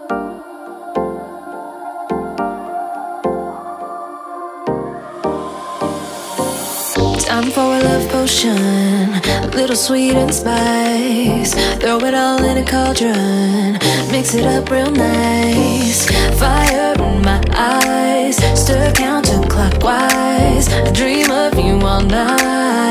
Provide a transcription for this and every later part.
Time for a love potion, a little sweet and spice. Throw it all in a cauldron, mix it up real nice. Fire in my eyes, stir counterclockwise. I dream of you all night.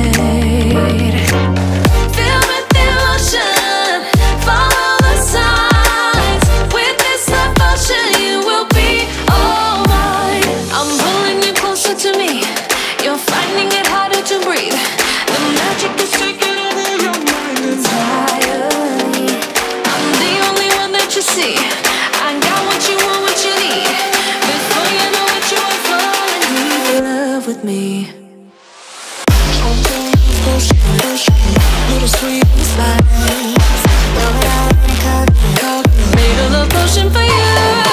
Feel with emotion, follow the signs. With this love potion, you will be all mine. I'm pulling you closer to me. You're finding it harder to breathe. The magic is taking over your mind entirely. I'm the only one that you see. I got what you want, what you need. Before you know it, you are falling deep in love with me. Little sweet and spice. Made a love potion for you.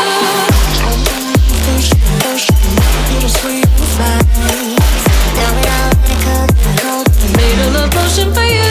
Little sweet and spice. Made a love potion for you.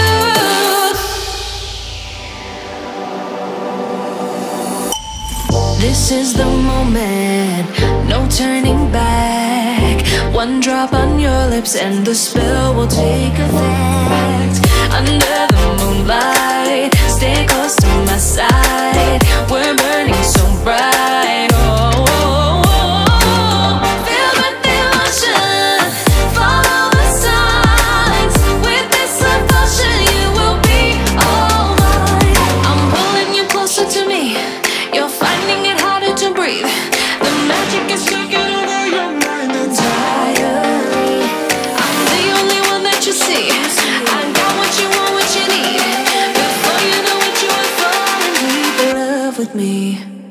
This is the moment, no turning back. One drop on your lips and the spell will take effect. Under the moonlight, stay close to my side. We're burning so bright. Oh, oh, oh, oh. Feel the emotion, follow the signs. With this love potion, you will be all mine. I'm pulling you closer to me. You're finding it harder to breathe. The magic is taking over your mind entirely. I'm the only one that you see. I got what you want, what you need. Before you know it, you are falling deep in love with me.